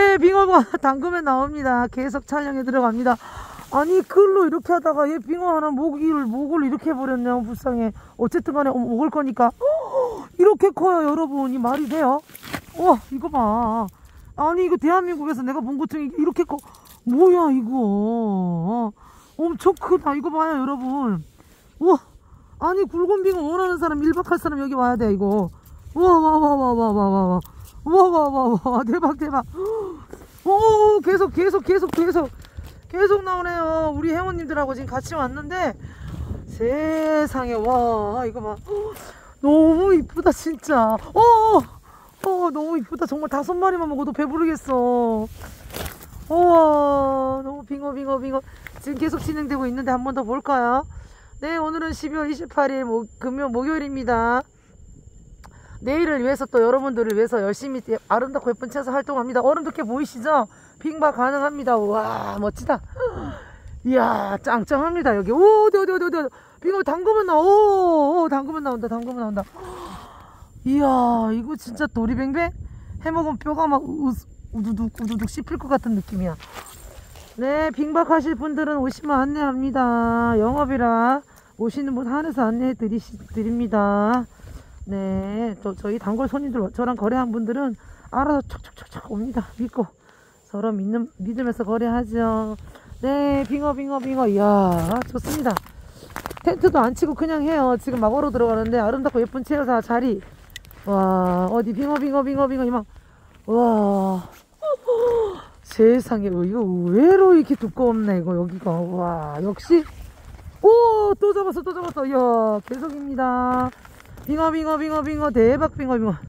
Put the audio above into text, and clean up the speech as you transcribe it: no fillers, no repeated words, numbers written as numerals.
네, 빙어가 담그면 나옵니다. 계속 촬영에 들어갑니다. 아니 글로 이렇게 하다가 얘 빙어 하나 목을 이렇게 해버렸네요. 불쌍해. 어쨌든 간에 먹을 거니까. 이렇게 커요 여러분. 이 말이 돼요? 와 이거 봐. 아니 이거 대한민국에서 내가 본 것 중에 이렇게 커. 뭐야 이거. 엄청 크다. 이거 봐요 여러분. 우와. 아니 굵은 빙어 원하는 사람 1박 할 사람 여기 와야 돼 이거. 와와와와와와와 와와와와 대박 대박. 오 계속 나오네요. 우리 회원님들하고 지금 같이 왔는데 세상에 와 이거 봐. 너무 이쁘다 진짜. 너무 이쁘다. 정말 5마리만 먹어도 배부르겠어. 우와 너무 빙어 지금 계속 진행되고 있는데 한 번 더 볼까요? 네, 오늘은 12월 28일 목요일입니다. 내일을 위해서 또 여러분들을 위해서 열심히 아름답고 예쁜 채소 활동합니다. 어른들께 보이시죠? 빙바 가능합니다. 와 멋지다. 이야 짱짱합니다 여기. 오 어디 빙어 담그면 담그면 나온다. 이야 이거 진짜 도리뱅뱅 해먹으면 뼈가 막 우두둑 씹힐 것 같은 느낌이야. 네, 빙박 하실 분들은 오시면 안내합니다. 영업이라 오시는 분 한해서 안내해 드립니다. 네, 또 저희 단골 손님들 저랑 거래한 분들은 알아서 촉촉촉촉 옵니다. 믿고 서로 믿으면서 거래하죠. 네, 빙어. 이야 좋습니다. 텐트도 안 치고 그냥 해요. 지금 막으로 들어가는데 아름답고 예쁜 채소사 자리. 와 어디 빙어 이만. 와 세상에 이거 의외로 이렇게 두껍네 이거 여기가. 와 역시. 오 또 잡았어. 이야 계속입니다. 빙어 대박 빙어